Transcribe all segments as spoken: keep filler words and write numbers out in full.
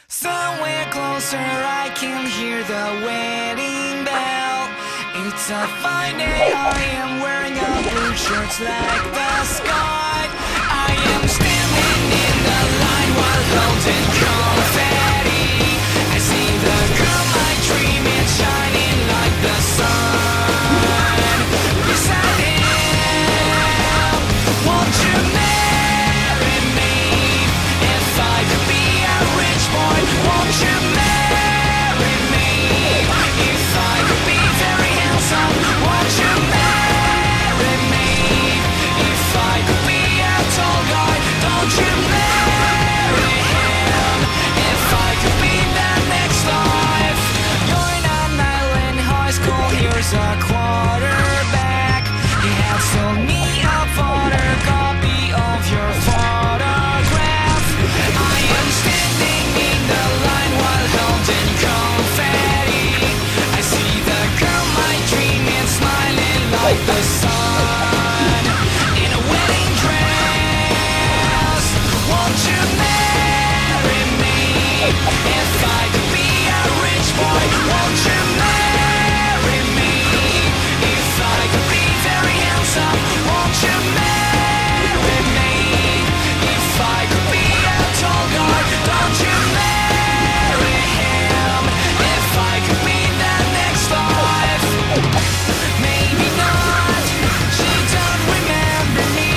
Somewhere closer I can hear the wedding bell. It's a fine day, I am wearing a blue shirt like the sky. I am standing in the line while holding confetti. I see the girl I dream is shining like the sun. Beside him, won't you marry me? If I could be a rich boy, won't you marry me? If I could be very handsome, won't you marry me? If I could be a tall guy, don't you marry him? If I could be the next life. You're in an island high school, here's a quarterback. He had sold me a photocopy of your photograph. I am standing in the line while holding confetti. I see the girl my dream is smiling like the sun. In a wedding dress, won't you marry me? If I could be a rich boy, won't you marry me? If I could be very handsome, won't you marry me? If I could be a tall guy, don't you marry him? If I could be the next life. Maybe not, she don't remember me.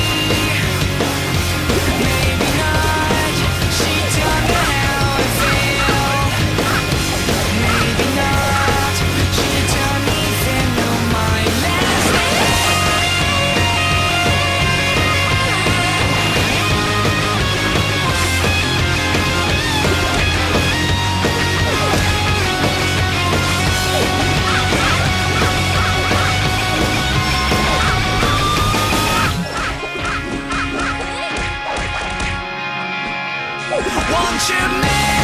Maybe not, she don't know how I feel. Maybe not, she don't even know my last name. Won't you marry